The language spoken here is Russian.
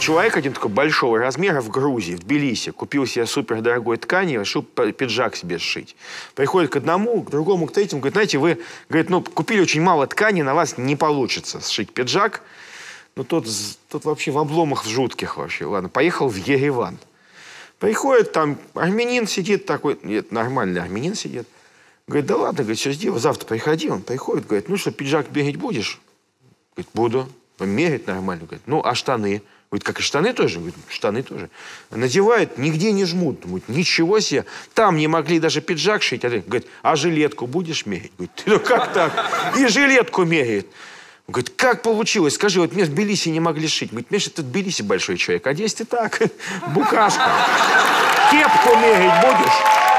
человек один такой большого размера в Грузии, в Тбилиси, купил себе супердорогой ткани, решил пиджак себе сшить. Приходит к одному, к другому, к третьему, говорит, знаете, вы, говорит, ну, купили очень мало ткани, на вас не получится сшить пиджак. Ну, тот вообще в обломах жутких вообще. Ладно, поехал в Ереван. Приходит, там армянин сидит такой, нет, нормальный армянин сидит. Говорит, да ладно, говорит, все сделаю, завтра приходи. Он приходит, говорит, ну что, пиджак мерить будешь? Говорит, буду. Он мерит нормально. Говорит, ну, а штаны? Говорит, как и штаны тоже? Говорит, штаны тоже. Надевает, нигде не жмут. Говорит, ничего себе. Там не могли даже пиджак шить. Говорит, а жилетку будешь мерить? Говорит, ну как так? И жилетку меряет. Он говорит, как получилось? Скажи, вот мне в Тбилиси не могли шить. Говорит, Миша, ты в Тбилиси большой человек. А здесь ты так, букашка. Кепку мерить будешь?